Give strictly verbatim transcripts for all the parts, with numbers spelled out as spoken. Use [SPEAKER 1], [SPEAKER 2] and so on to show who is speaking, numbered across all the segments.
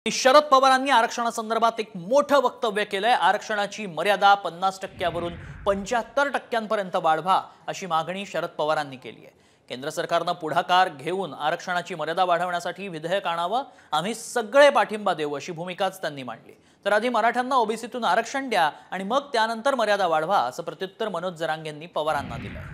[SPEAKER 1] शरद पवारांनी आरक्षणासंदर्भात एक मोठं वक्तव्य केलंय। आरक्षणाची मर्यादा पन्नास टक्क्यावरून पंच्याहत्तर टक्क्यांपर्यंत वाढवा अशी मागणी शरद पवारांनी केली आहे। केंद्र सरकारने पुढाकार घेऊन आरक्षणाची मर्यादा वाढवण्यासाठी विधेयक आणावं, आम्ही सगळे पाठिंबा देऊ अशी भूमिकाच त्यांनी मांडली। तर आधी मराठ्यांना ओबीसीतून आरक्षण द्या आणि मग त्यानंतर मर्यादा वाढवा असं प्रत्युत्तर मनोज जरांगेंनी पवारांना दिलं।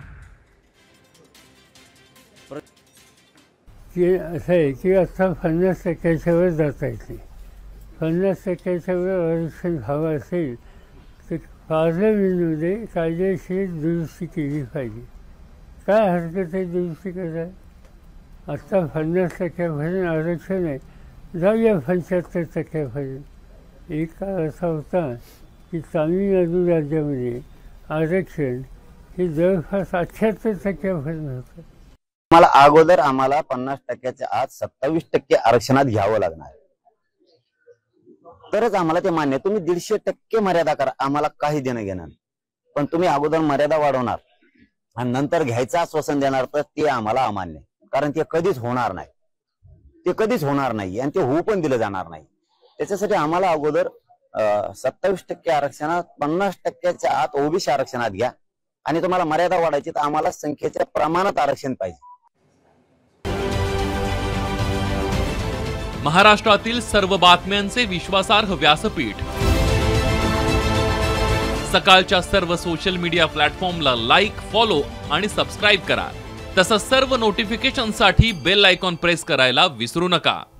[SPEAKER 2] की असं आहे की आता पन्नास टक्क्याच्या वर जाता येते। पन्नास टक्क्याच्या वर आरक्षण हवं असेल तर पार्लमेंटमध्ये कायदेशीर दुरुस्ती केली पाहिजे। काय हरकत आहे दुरुस्ती करायला? आत्ता पन्नास टक्क्यापर्यंत आरक्षण आहे, जाऊया पंच्याहत्तर टक्क्यापर्यंत। एक काळ असा होता की तामिळनाडू राज्यामध्ये आरक्षण हे जवळपास अठ्ठ्याहत्तर टक्क्यापर्यंत होतं।
[SPEAKER 3] आम्हाला अगोदर आम्हाला पन्नास टक्क्याच्या आत सत्तावीस टक्के आरक्षणात घ्यावं लागणार, तरच आम्हाला ते मान्य। तुम्ही दीडशे टक्के मर्यादा करा, आम्हाला काही देणं घेणार नाही, पण तुम्ही अगोदर मर्यादा वाढवणार आणि नंतर घ्यायचं आश्वासन देणार तर ते आम्हाला अमान्य, कारण ते कधीच होणार नाही, ते कधीच होणार नाही आणि ते होऊ पण दिलं जाणार नाही। त्याच्यासाठी आम्हाला अगोदर सत्तावीस टक्के आरक्षणात पन्नास टक्क्याच्या आत ओबीसी आरक्षणात घ्या आणि तुम्हाला मर्यादा वाढायची तर आम्हाला संख्येच्या प्रमाणात आरक्षण पाहिजे।
[SPEAKER 4] महाराष्ट्रातील सर्व बातम्यांचे विश्वासार्ह व्यासपीठ, सकाळच्या सर्व सोशल मीडिया प्लॅटफॉर्मला लाईक, फॉलो आणि सबस्क्राईब करा। तसंच सर्व नोटिफिकेशनसाठी बेल आयकॉन प्रेस करायला विसरू नका।